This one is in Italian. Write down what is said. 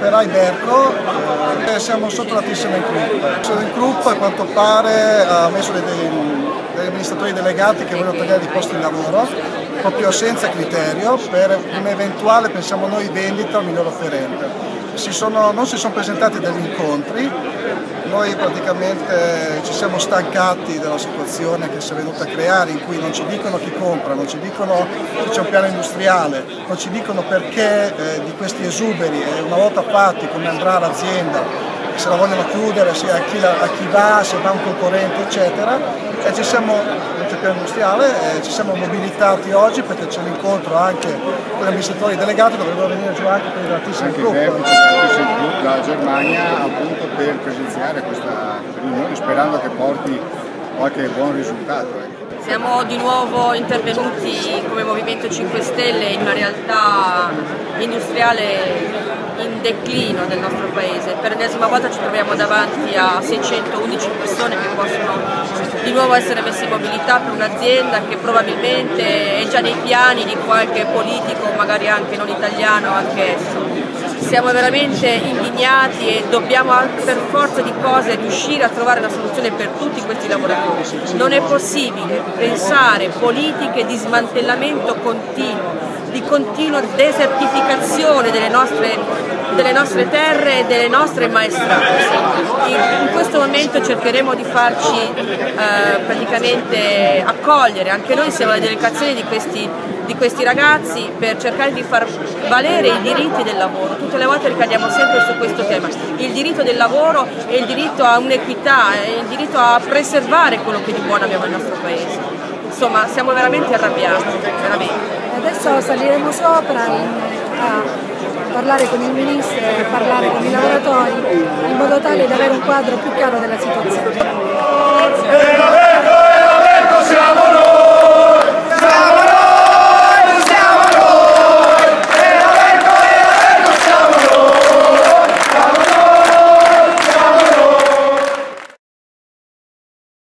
per Iberco, siamo sotto la Thyssen Krupp. Il Krupp a quanto pare ha messo degli amministratori delegati che vogliono tagliare i posti di lavoro, proprio senza criterio, per un'eventuale, pensiamo noi, vendita al miglior offerente. Non si sono presentati degli incontri, noi praticamente ci siamo stancati della situazione che si è venuta a creare, in cui non ci dicono chi compra, non ci dicono che c'è un piano industriale, non ci dicono perché di questi esuberi e una volta fatti come andrà l'azienda, se la vogliono chiudere, sia a chi va, se va un concorrente eccetera. E non c'è piano industriale, ci siamo mobilitati oggi perché c'è l'incontro anche con gli amministratori delegati, dovrebbero venire giù anche per la Thyssen Krupp. Anche il vertice della Thyssen Krupp dalla Germania appunto per presenziare questa riunione sperando che porti qualche buon risultato. Siamo di nuovo intervenuti come Movimento 5 Stelle in una realtà industriale in declino del nostro paese. Per l'ennesima volta ci troviamo davanti a 611 persone che possono di nuovo essere messe in mobilità per un'azienda che probabilmente è già nei piani di qualche politico, magari anche non italiano, anche estero. Siamo veramente indignati e dobbiamo per forza di cose riuscire a trovare una soluzione per tutti questi lavoratori. Non è possibile pensare politiche di smantellamento continuo, di continua desertificazione delle nostre terre e delle nostre maestranze. In questo momento cercheremo di farci praticamente accogliere, anche noi siamo alla delegazione di questi ragazzi, per cercare di far valere i diritti del lavoro. Tutte le volte ricadiamo sempre su questo tema, il diritto del lavoro e il diritto a un'equità, il diritto a preservare quello che di buono abbiamo nel nostro paese. Insomma, siamo veramente arrabbiati, veramente. Adesso saliremo sopra a parlare con il ministro e parlare con i lavoratori in modo tale da avere un quadro più chiaro della situazione.